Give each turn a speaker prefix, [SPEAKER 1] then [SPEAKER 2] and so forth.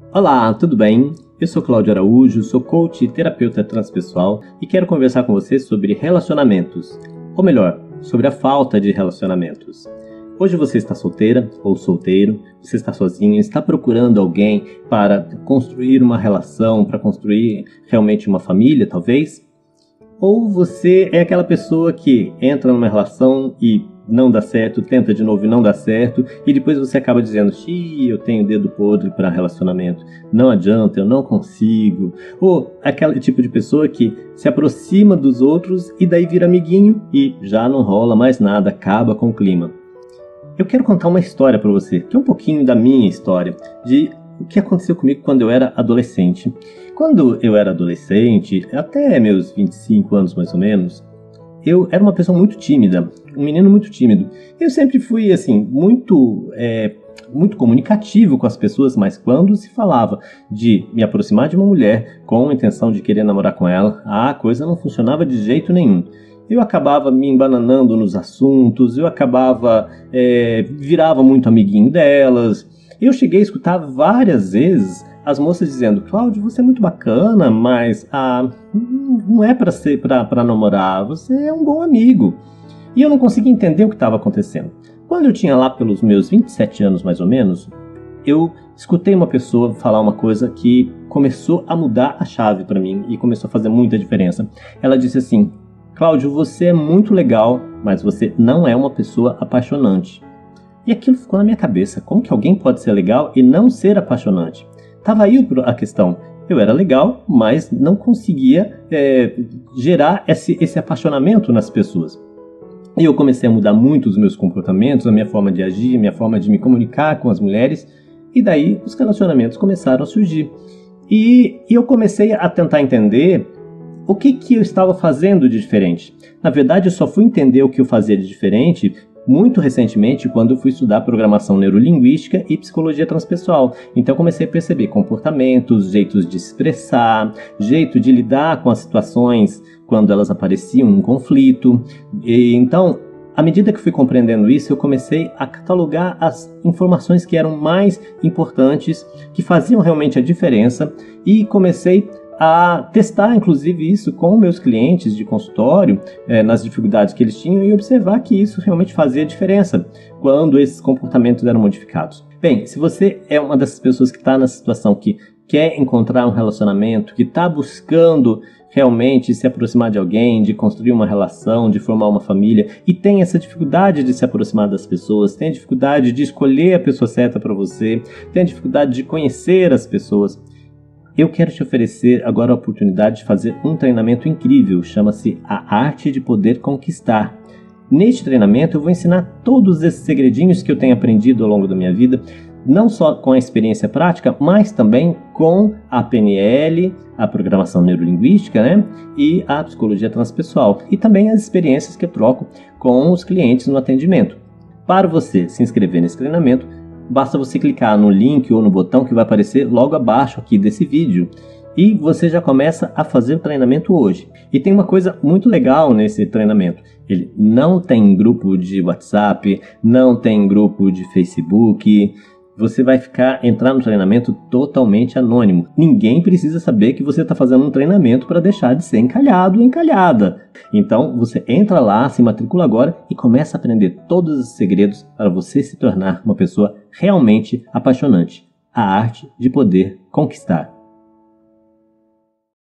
[SPEAKER 1] Olá, tudo bem? Eu sou Cláudio Araújo, sou coach e terapeuta transpessoal e quero conversar com você sobre relacionamentos, ou melhor, sobre a falta de relacionamentos. Hoje você está solteira ou solteiro, você está sozinho, está procurando alguém para construir uma relação, para construir realmente uma família, talvez? Ou você é aquela pessoa que entra numa relação e não dá certo, tenta de novo e não dá certo, e depois você acaba dizendo: "Xiii, eu tenho dedo podre para relacionamento, não adianta, eu não consigo". Ou aquele tipo de pessoa que se aproxima dos outros e daí vira amiguinho e já não rola mais nada, acaba com o clima. Eu quero contar uma história para você, que é um pouquinho da minha história, de o que aconteceu comigo quando eu era adolescente. Quando eu era adolescente, até meus 25 anos mais ou menos, eu era uma pessoa muito tímida, um menino muito tímido. Eu sempre fui, assim, muito comunicativo com as pessoas, mas quando se falava de me aproximar de uma mulher com a intenção de querer namorar com ela, a coisa não funcionava de jeito nenhum. Eu acabava me embananando nos assuntos, virava muito amiguinho delas. Eu cheguei a escutar várias vezes as moças dizendo: "Cláudio, você é muito bacana, mas não é para namorar, você é um bom amigo". E eu não conseguia entender o que estava acontecendo. Quando eu tinha lá pelos meus 27 anos mais ou menos, eu escutei uma pessoa falar uma coisa que começou a mudar a chave para mim e começou a fazer muita diferença. Ela disse assim: "Cláudio, você é muito legal, mas você não é uma pessoa apaixonante". E aquilo ficou na minha cabeça. Como que alguém pode ser legal e não ser apaixonante? Tava aí a questão. Eu era legal, mas não conseguia gerar esse apaixonamento nas pessoas. E eu comecei a mudar muito os meus comportamentos, a minha forma de agir, a minha forma de me comunicar com as mulheres. E daí os relacionamentos começaram a surgir. E eu comecei a tentar entender o que eu estava fazendo de diferente. Na verdade, eu só fui entender o que eu fazia de diferente muito recentemente, quando eu fui estudar programação neurolinguística e psicologia transpessoal. Então eu comecei a perceber comportamentos, jeitos de expressar, jeito de lidar com as situações quando elas apareciam em conflito. E então, à medida que eu fui compreendendo isso, eu comecei a catalogar as informações que eram mais importantes, que faziam realmente a diferença, e comecei a testar, inclusive, isso com meus clientes de consultório, nas dificuldades que eles tinham, e observar que isso realmente fazia diferença quando esses comportamentos eram modificados. Bem, se você é uma dessas pessoas que está na situação que quer encontrar um relacionamento, que está buscando realmente se aproximar de alguém, de construir uma relação, de formar uma família, e tem essa dificuldade de se aproximar das pessoas, tem dificuldade de escolher a pessoa certa para você, tem dificuldade de conhecer as pessoas, eu quero te oferecer agora a oportunidade de fazer um treinamento incrível, chama-se A Arte de Poder Conquistar. Neste treinamento eu vou ensinar todos esses segredinhos que eu tenho aprendido ao longo da minha vida, não só com a experiência prática, mas também com a PNL, a programação neurolinguística, e a psicologia transpessoal, e também as experiências que eu troco com os clientes no atendimento. Para você se inscrever nesse treinamento, basta você clicar no link ou no botão que vai aparecer logo abaixo aqui desse vídeo e você já começa a fazer o treinamento hoje. E tem uma coisa muito legal nesse treinamento: ele não tem grupo de WhatsApp, não tem grupo de Facebook. Você vai entrar no treinamento totalmente anônimo. Ninguém precisa saber que você está fazendo um treinamento para deixar de ser encalhado ou encalhada. Então você entra lá, se matricula agora e começa a aprender todos os segredos para você se tornar uma pessoa realmente apaixonante. A arte de poder conquistar.